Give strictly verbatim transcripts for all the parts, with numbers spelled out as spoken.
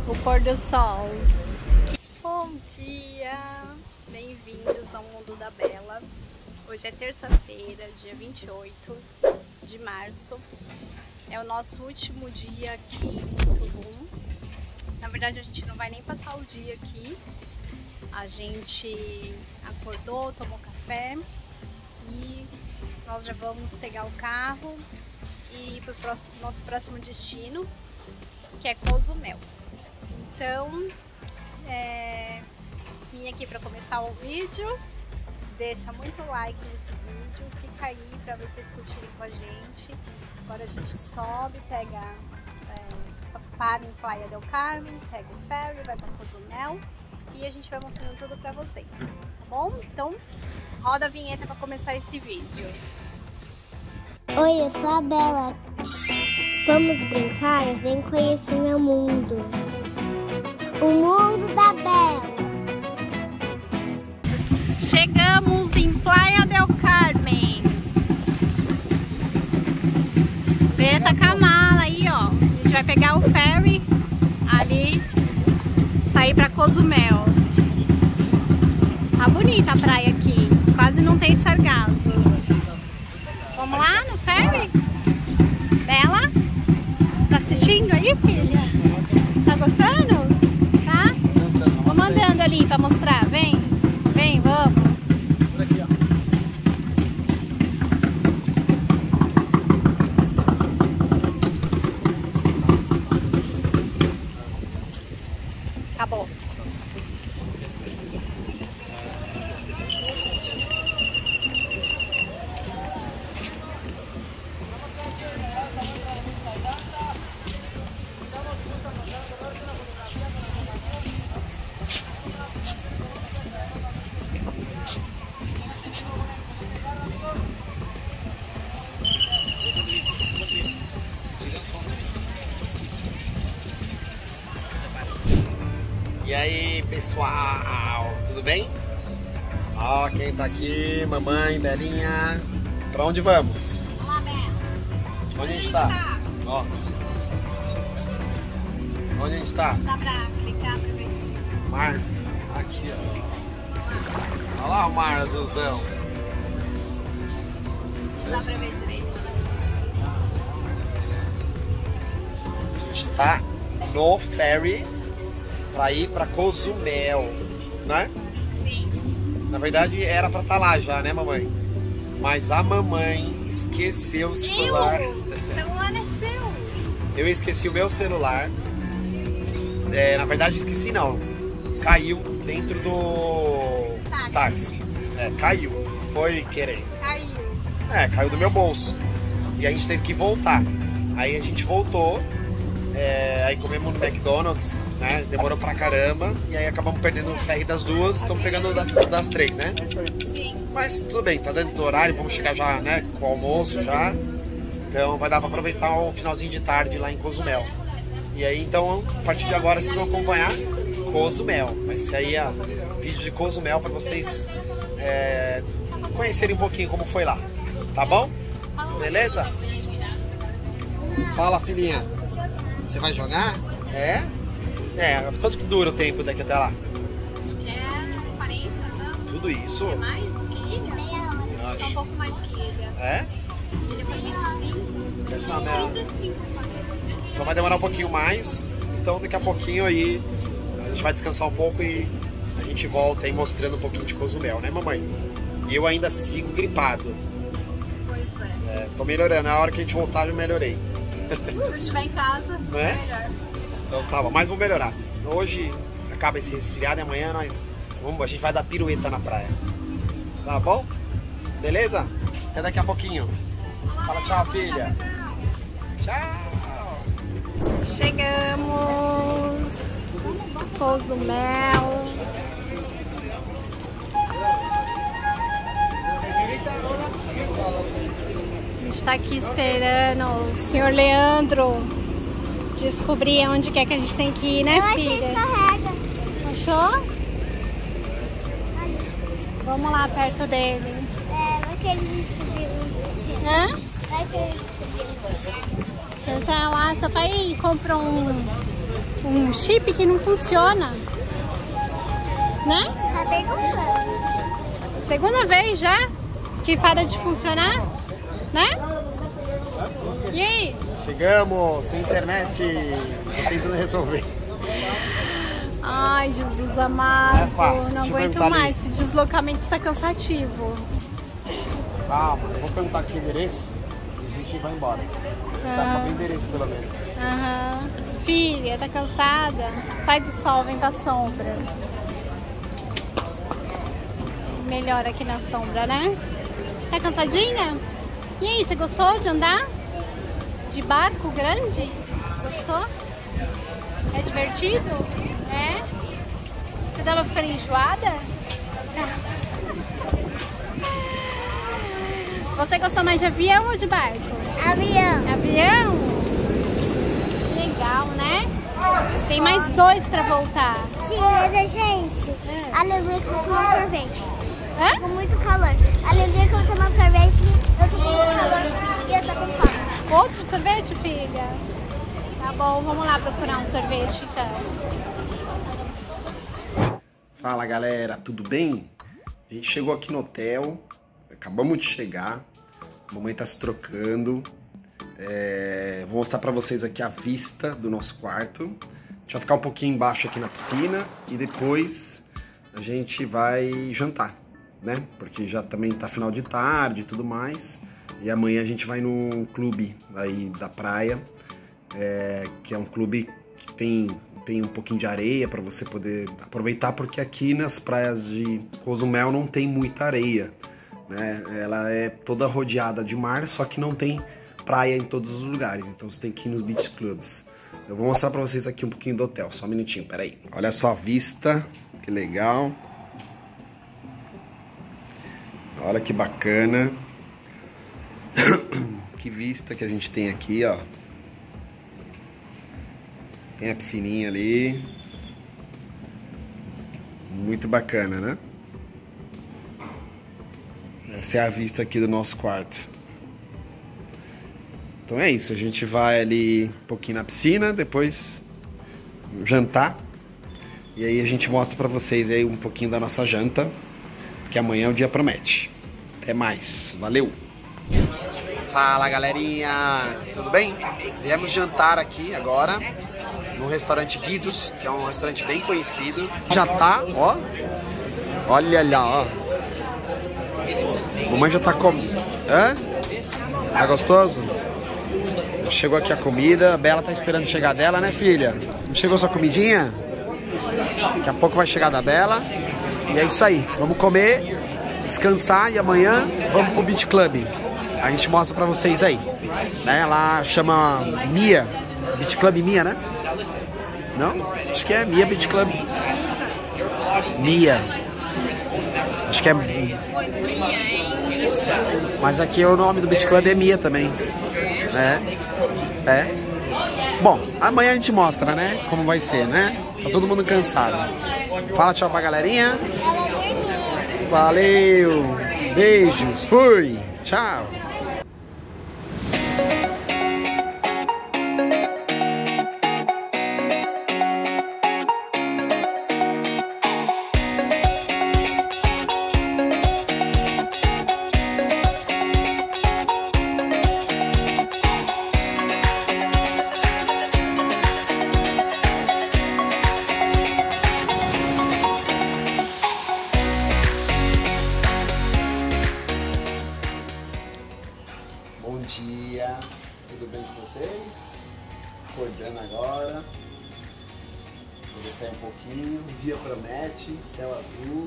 o pôr do sol. Bom dia, bem-vindos ao Mundo da Bela. Hoje é terça-feira, dia vinte e oito de março. É o nosso último dia aqui em Tulum. Na verdade, a gente não vai nem passar o dia aqui. A gente acordou, tomou café e nós já vamos pegar o carro e ir para o nosso próximo destino, que é Cozumel. Então, é, vim aqui para começar o vídeo. Deixa muito like nesse vídeo, fica aí para vocês curtirem com a gente. Agora a gente sobe, pega, é, para em Playa del Carmen, pega o ferry, vai para Cozumel e a gente vai mostrando tudo para vocês, tá bom? Então, roda a vinheta para começar esse vídeo. Oi, eu sou a Bela. Vamos brincar? Vem conhecer meu mundo. O mundo da Bela. Chegamos em Playa del Carmen. Bê tá com a mala aí, ó. A gente vai pegar o ferry ali pra ir pra Cozumel. Tá bonita a praia aqui. Quase não tem sargaço. Vamos lá no ferry? Bela? Tá assistindo aí, filha? Tá gostando? Tá? Vou mandando ali pra mostrar. Vem. Vem, vamos. Acabou. E aí, pessoal, tudo bem? Ó, quem tá aqui, mamãe, Belinha. Pra onde vamos? Olá, Bela. Onde a gente tá? Ó. Onde a gente tá? Dá pra clicar pra ver se... Mar. Aqui, ó. Olha lá o mar azulzão. Dá pra ver direito. A gente tá no ferry pra ir pra Cozumel, né? Sim. Na verdade era pra estar lá já, né, mamãe? Mas a mamãe esqueceu o celular. Eu? O celular é seu. Eu esqueci o meu celular. É, na verdade esqueci não. Caiu dentro do Táxi. táxi. É, caiu. Foi querer. Caiu. É, caiu do meu bolso. E a gente teve que voltar. Aí a gente voltou. É, aí comemos no McDonald's, né? Demorou pra caramba. E aí acabamos perdendo o ferry das duas. Estamos pegando o da- das três, né? Sim. Mas tudo bem, tá dentro do horário. Vamos chegar já, né? Com o almoço já. Então vai dar pra aproveitar o finalzinho de tarde lá em Cozumel. E aí então, a partir de agora vocês vão acompanhar Cozumel. Vai ser aí a vídeo de Cozumel pra vocês é, conhecerem um pouquinho como foi lá. Tá bom? Beleza? Fala, filhinha. Você vai jogar? É? É, quanto que dura o tempo daqui até lá? Acho que é quarenta, não? Tudo isso? É mais do que ilha? Acho que é um pouco mais que ilha. É? Ilha foi vinte e cinco. Deve ser uma merda. trinta e cinco. Então vai demorar um pouquinho mais. Então daqui a pouquinho aí a gente vai descansar um pouco e a gente volta aí mostrando um pouquinho de Cozumel, né, mamãe? E eu ainda sigo gripado. Pois é. É, tô melhorando. Na hora que a gente voltar eu melhorei. Se eu estiver em casa, É? é melhor. Então tá bom, mas vou melhorar. Hoje acaba esse resfriado e amanhã nós vamos, a gente vai dar pirueta na praia. Tá bom? Beleza? Até daqui a pouquinho. Fala tchau, filha. Tchau. Chegamos. Cozumel. A gente tá aqui esperando o senhor Leandro descobrir onde que é que a gente tem que ir, né, Eu achei filha? escorrega. Achou? Vamos lá perto dele. É, vai que eles descobriram. Hã? Vai que eles descobriram. Ele tá lá, seu pai comprou um, um chip que não funciona, né? Tá perguntando. Segunda vez já que para de funcionar, né? E aí? Chegamos, sem internet, tô tentando resolver. Ai, Jesus amado, É fácil. não Deixa eu aguento perguntar mais, ali. esse deslocamento tá cansativo. Calma, eu vou perguntar aqui o endereço e a gente vai embora. Tá com o endereço pelo menos. Aham. Filha, tá cansada? Sai do sol, vem pra sombra. Melhor aqui na sombra, né? Tá cansadinha? E aí, você gostou de andar? De barco grande? Gostou? É divertido? É? Você tava ficando enjoada? Você gostou mais de avião ou de barco? Avião. Avião? Legal, né? Tem mais dois pra voltar. Sim, mas a gente. É. Aleluia que eu vou tomar sorvete. Hã? Com muito calor. Aleluia que eu vou tomar sorvete. Eu tô com muito calor e eu tô com fome. Outro sorvete, filha? Tá bom, vamos lá procurar um sorvete então. Fala galera, tudo bem? A gente chegou aqui no hotel, acabamos de chegar, a mamãe tá se trocando. É, vou mostrar pra vocês aqui a vista do nosso quarto. A gente vai ficar um pouquinho embaixo aqui na piscina e depois a gente vai jantar, né? Porque já também tá final de tarde e tudo mais. E amanhã a gente vai num clube aí da praia, é, que é um clube que tem, tem um pouquinho de areia para você poder aproveitar, porque aqui nas praias de Cozumel não tem muita areia, né? Ela é toda rodeada de mar, só que não tem praia em todos os lugares, então você tem que ir nos beach clubs. Eu vou mostrar para vocês aqui um pouquinho do hotel, só um minutinho, peraí. Olha só a vista, que legal. Olha que bacana. Que vista que a gente tem aqui, ó. Tem a piscininha ali. Muito bacana, né? Essa é a vista aqui do nosso quarto. Então é isso, a gente vai ali um pouquinho na piscina, depois jantar. E aí a gente mostra pra vocês aí um pouquinho da nossa janta, porque amanhã o dia promete. Até mais, valeu! Fala galerinha, tudo bem? Viemos jantar aqui agora no restaurante Guidos, que é um restaurante bem conhecido. Já tá, ó, olha lá, ó. Mamãe já tá com... Hã? Tá gostoso? Chegou aqui a comida, a Bela tá esperando chegar dela, né filha? Não chegou sua comidinha? Daqui a pouco vai chegar da Bela. E é isso aí, vamos comer, descansar e amanhã vamos pro Beach Club. A gente mostra pra vocês aí, né? Ela chama Mia, Beach Club Mia, né? Não? Acho que é Mia Beach Club. Mia. Acho que é... Mas aqui o nome do Beach Club é Mia também. É. É. Bom, amanhã a gente mostra, né? Como vai ser, né? Tá todo mundo cansado. Fala tchau pra galerinha. Valeu. Beijos. Fui. Tchau. Bom dia, tudo bem com vocês? Acordando agora. Vou descer um pouquinho, o dia promete, céu azul.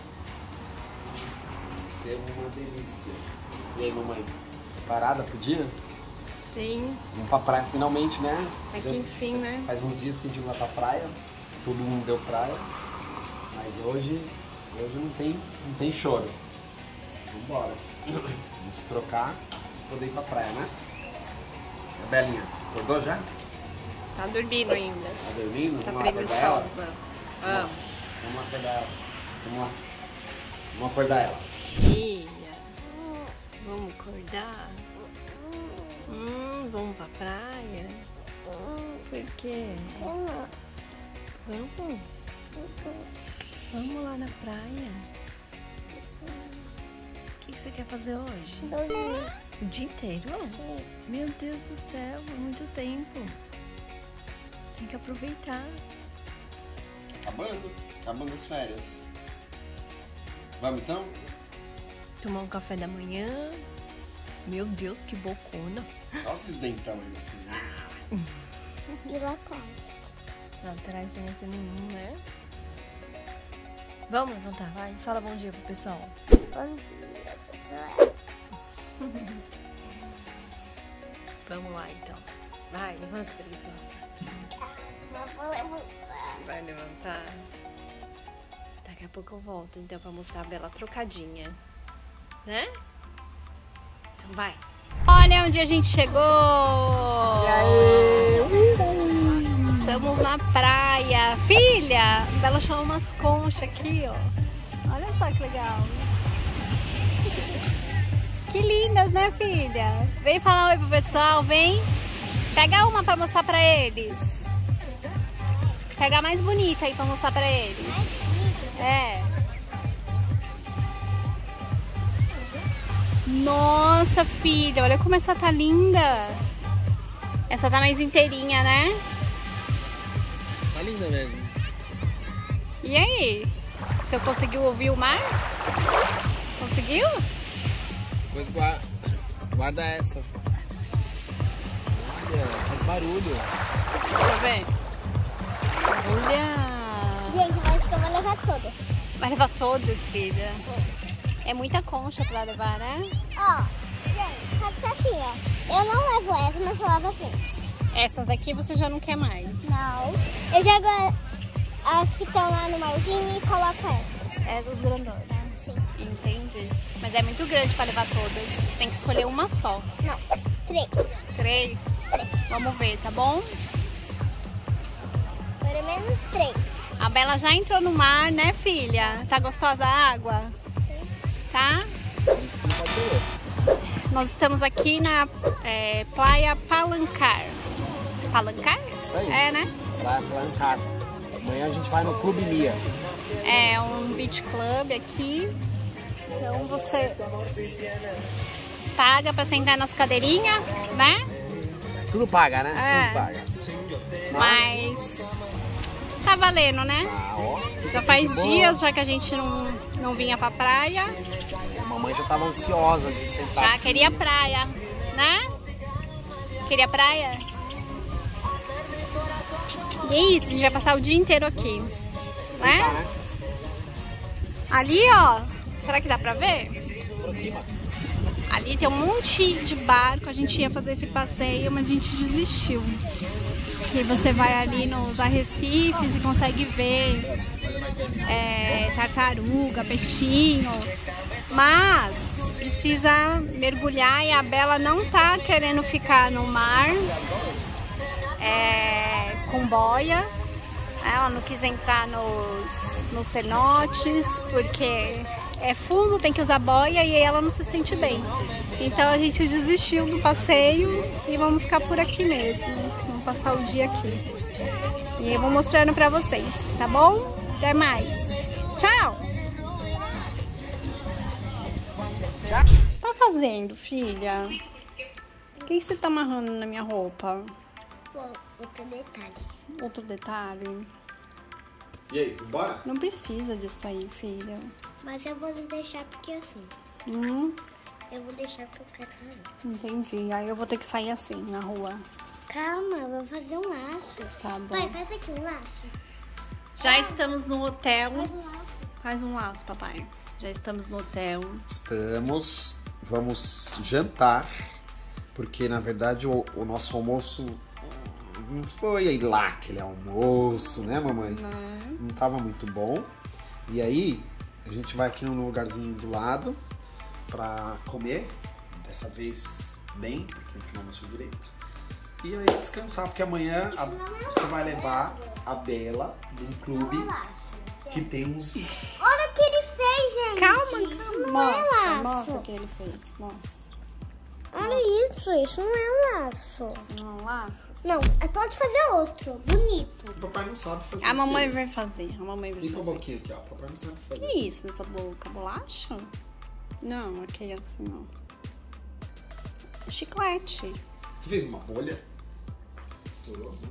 Vai ser uma delícia. E aí, mamãe, preparada pro dia? Sim. Vamos pra praia finalmente, né? Aqui enfim, né? Faz uns dias que a gente não vai pra praia, todo mundo deu praia, mas hoje, hoje não tem, não tem choro. Vambora. Vamos trocar. Poder ir pra praia, né? A Belinha, acordou já? Tá dormindo ainda. Tá dormindo? Tá Vamos lá acordar ela? preguiçosa. Vamos, vamos acordar ela. Vamos lá. Vamos acordar ela. Filha, vamos acordar? Hum, vamos pra praia? Por quê? Vamos? Vamos lá na praia? O que, que você quer fazer hoje? Dormir. O dia inteiro? Sim. Meu Deus do céu, é muito tempo. Tem que aproveitar. Acabando, acabando as férias. Vamos então? Tomar um café da manhã. Meu Deus, que bocona. Olha esses dentão aí, assim, né? E lá atrás. Lá atrás sem esse nenhum, né? Vamos levantar, vai. Fala bom dia pro pessoal. Bom dia, pessoal. Vamos lá, então. Vai, levanta, preguiçosa. Não vou levantar. Vai levantar. Daqui a pouco eu volto, então, pra mostrar a Bela trocadinha. Né? Então vai. Olha onde a gente chegou! E aí? Estamos na praia. Filha, a Bela chamou umas conchas aqui, ó. Olha só que legal. Que lindas, né, filha? Vem falar oi pro pessoal, vem. Pega uma pra mostrar pra eles. Pega a mais bonita aí pra mostrar pra eles. É. Nossa, filha, olha como essa tá linda. Essa tá mais inteirinha, né? Tá linda mesmo. E aí? Você conseguiu ouvir o mar? Conseguiu? Depois guarda, guarda essa. Olha, faz barulho. Deixa eu ver. Olha. Gente, eu acho que eu vou levar todas. Vai levar todas, filha. É muita concha pra levar, né? Ó, gente, pode ser assim, ó. Eu não levo essa, mas eu levo as outras. Essas daqui você já não quer mais. Não. Eu jogo as que estão lá no marginho e coloco essas. Essas grandonas. Sim. Entendi. Mas é muito grande pra levar todas. Tem que escolher uma só. Não, três. Três? Vamos ver, tá bom? Pelo menos três. A Bela já entrou no mar, né, filha? Tá gostosa a água? Tá? Nós estamos aqui na é, Praia Palancar. Palancar? Isso aí. É, né? Praia Palancar. Amanhã a gente vai no Clube Mia. É um beach club aqui. Então você paga pra sentar nas cadeirinhas, né? Tudo paga, né? É. Tudo paga. Mas tá valendo, né? Ah, ó. Já faz Bom. dias já que a gente não, não vinha pra praia. A mamãe já tava ansiosa de sentar. Já queria praia, né? Queria praia? E é isso, a gente vai passar o dia inteiro aqui, Tá, né? né? Ali, ó, será que dá pra ver? Aproxima. Ali tem um monte de barco, a gente ia fazer esse passeio, mas a gente desistiu. Que você vai ali nos arrecifes e consegue ver é, tartaruga, peixinho, mas precisa mergulhar e a Bela não tá querendo ficar no mar é, com boia. Ela não quis entrar nos, nos cenotes porque é fundo, tem que usar boia e aí ela não se sente bem. Então a gente desistiu do passeio e vamos ficar por aqui mesmo. Vamos passar o dia aqui. E eu vou mostrando pra vocês, tá bom? Até mais. Tchau! O que tá fazendo, filha? O que você tá amarrando na minha roupa? Bom, outro detalhe. Outro detalhe? E aí, bora? Não precisa disso aí, filha. Mas eu vou deixar porque eu sinto. Hum, Eu vou deixar porque eu quero sair. entendi. Aí eu vou ter que sair assim, na rua. Calma, eu vou fazer um laço. Tá bom. Pai, faz aqui um laço. Já estamos no hotel. Faz um laço. Faz um laço, papai. Já estamos no hotel. Estamos, vamos jantar, porque na verdade o, o nosso almoço não foi aí lá aquele almoço, né, mamãe? Não. Não tava muito bom. E aí a gente vai aqui num lugarzinho do lado pra comer, dessa vez bem, porque a gente não almoçou direito. E aí descansar, porque amanhã a, a gente vai levar a Bela de um clube que tem uns... Olha o que ele fez, gente. Calma, calma. Não é Mostra, laço. mostra o que ele fez. Mostra. Olha isso, isso não é um laço. Isso não é um laço? Não, pode fazer outro, bonito. O papai não sabe fazer. A mamãe filho. vai fazer, a mamãe vai E com a fazer. boquinha aqui, ó. O papai não sabe fazer. Que isso nessa boca? Bolacha? Não, aqui é assim, ó. Chiclete. Você fez uma bolha? Estourou, não?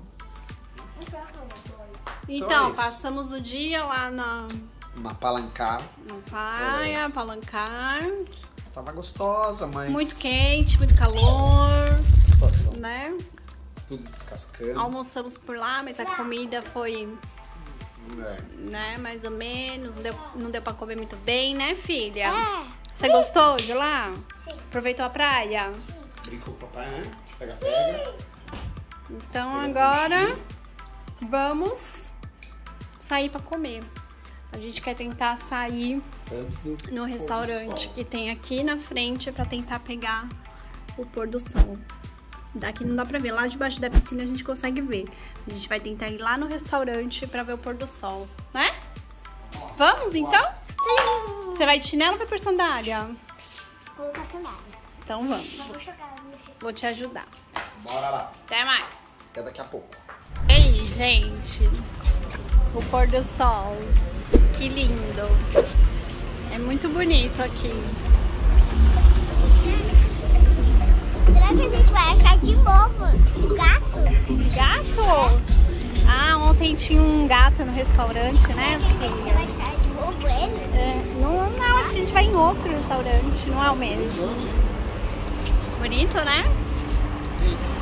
Então, é isso. passamos o dia lá na, Uma palancar. na praia, palancar. Tava gostosa, mas... Muito quente, muito calor, Situação. né? Tudo descascando. Almoçamos por lá, mas a comida foi, É. né, mais ou menos. Não deu, não deu pra comer muito bem, né, filha? É. Você gostou de lá? Aproveitou a praia? Brincou com o papai, né? Pega, pega. Então Pega agora conchinha. vamos sair pra comer. A gente quer tentar sair Antes do no pôr do restaurante sol. que tem aqui na frente pra tentar pegar o pôr do sol. Daqui não dá pra ver, lá debaixo da piscina a gente consegue ver. A gente vai tentar ir lá no restaurante pra ver o pôr do sol, né? Vamos então? Sim. Você vai de chinelo ou vai por sandália? Vou colocar sandália. Então vamos, Mas vou jogar no chão. vou te ajudar. Bora lá. Até mais! Até daqui a pouco. E aí, gente, o pôr do sol, que lindo, é muito bonito aqui. Será que a gente vai achar de novo um gato? Gato? Ah, ontem tinha um gato no restaurante, né, A gente vai filha? achar de novo ele? É, não, não, acho que a gente vai em outro restaurante, não é o mesmo. Bonito, né?